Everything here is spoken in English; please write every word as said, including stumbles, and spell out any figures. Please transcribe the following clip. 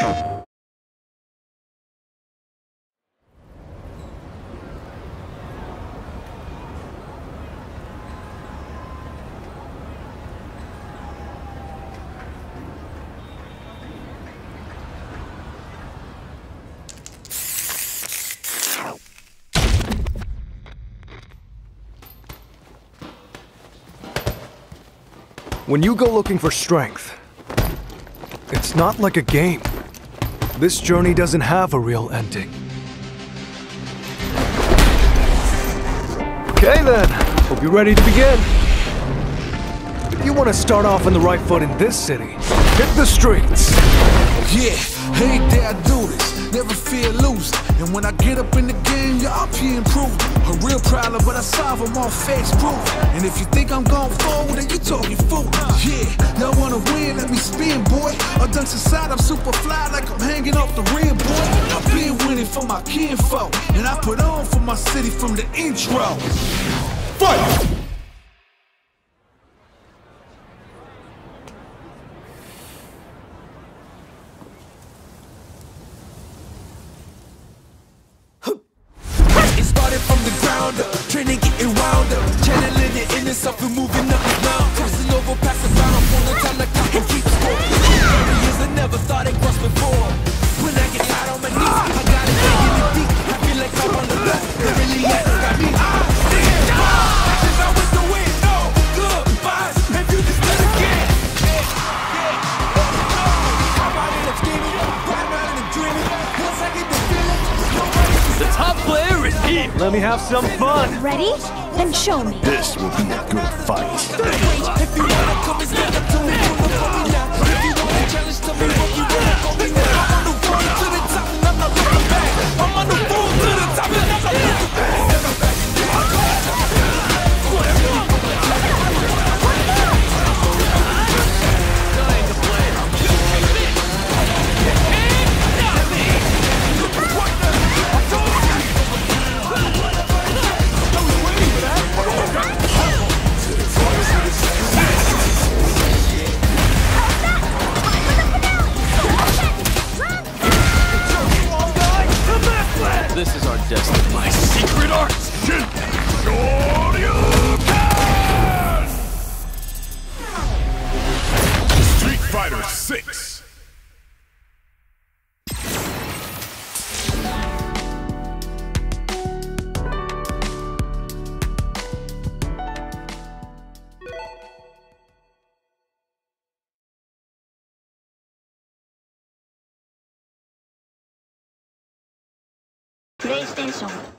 When you go looking for strength, it's not like a game. This journey doesn't have a real ending. Okay then, hope you're ready to begin. If you want to start off on the right foot in this city, hit the streets. Yeah, every day I do this, never feel loose. And when I get up in the game, y'all be improved. A real problem, but I solve them all face proof. And if you think I'm gon' fold, then you talking fool. Yeah, y'all wanna win, let me spin, boy. Or done side, I'm super fly like I'm hanging off the rim, boy. I've been winning for my kinfolk, and I put on for my city from the intro. Fight! From the ground up, training getting wound up, channeling the inner self and moving up and down, crossing over, passing down, pulling time the clock and keep score. Years I never thought I'd cross before. When I get out on my knees, I got it digging it deep. I feel like I'm on the block, they really got me. I stand up, since I was the wind, no goodbyes. If you just let it get, yeah, yeah, oh, I'm out here scheming, riding around and dreaming. Once I get the feeling, nobody's the top player is here. Let me have some fun. Ready? Then show me. This will be a good fight. If you wanna come and stand up to me, pull up on me now. If you wanna challenge to me, what you wanna call me now? I'm on the road to the top and I'm not looking back. I'm on the road to the top and I'm not looking back. This is our destiny. My secret art, Shoryuken! Street Fighter six. PlayStation